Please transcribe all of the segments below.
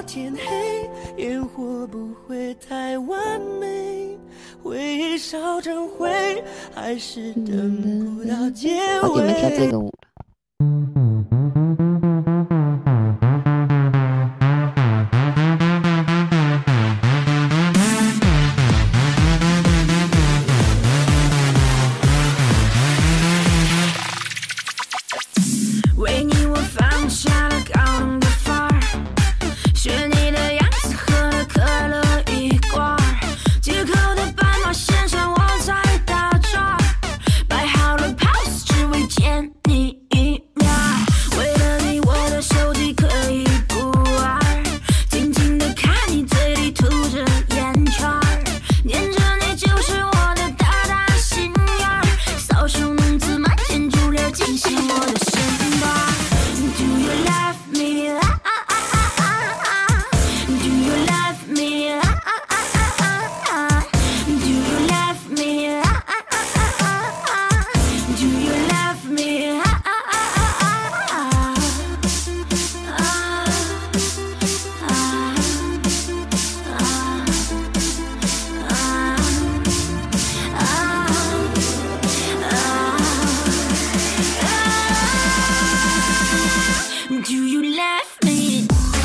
天黑，烟火不会太完美，回忆烧成灰，还是等不到结尾。 好久没跳这个舞了。 为你我放下了高冷的范儿，学你的样子喝了可乐一罐，街口的斑马线上我在打转，摆好了 pose 只为见你一面，为了你我的手机可以不玩，静静的看你嘴里吐着烟圈，黏着你就是我的大大心眼儿，搔首弄姿满天珠帘尽显我的身段。Do you love me? Do you love me? Do you love me? Do you love me? Do you love me?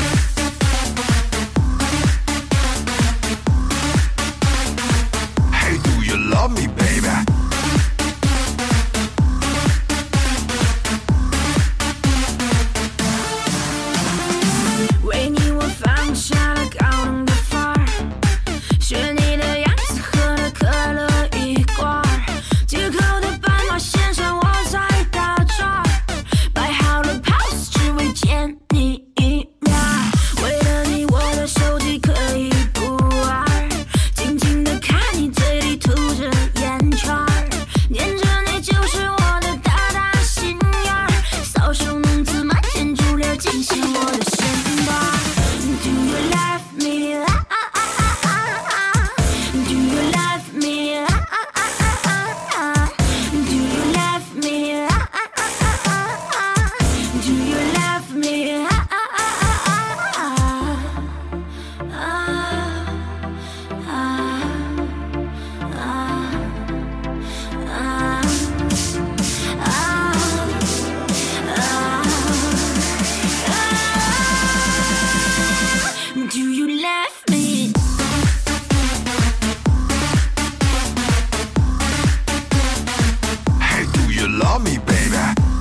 Hey, do you love me, baby? 为你我放下了高冷的范儿，学你的样子喝了可乐一罐，街口的斑马线上我在打转，摆好了 pose 只为见你一面，为了你我的手机可以不玩，静静的看你嘴里吐着烟圈，黏着你就是我的大大心眼儿，搔首弄姿满天珠帘尽显我的身段。Do you love me? Do you love me? Do you love me? Do you love me? Do you love me? Hey, do you love me, baby?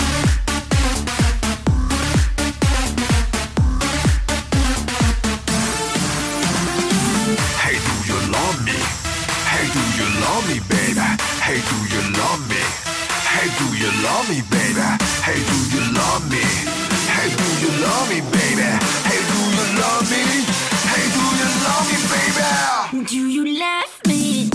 Hey, do you love me? Hey, do you love me, baby? Hey, do you love me? Hey, do you love me, baby? Hey, do you love me? Hey, do you love me, baby? Hey, do you love me? Hey, do you love me, baby? Do you love me?